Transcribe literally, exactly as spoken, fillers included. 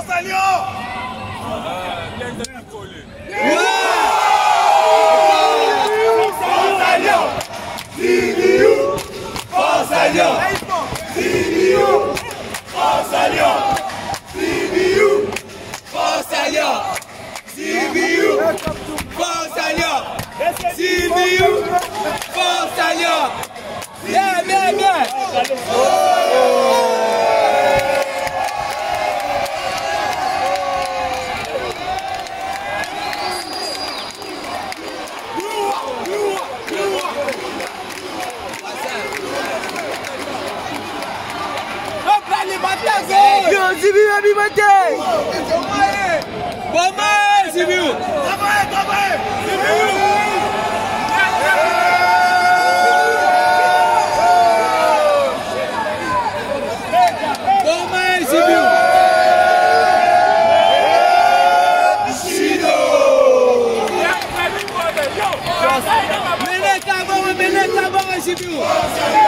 Bien, bien, bien. Zibiu abimate! Bomba! Zibiu! Trabalhe, trabalhe! Zibiu! Bomba, Zibiu! Chido! Menez la barre, menez la barre, Zibiu!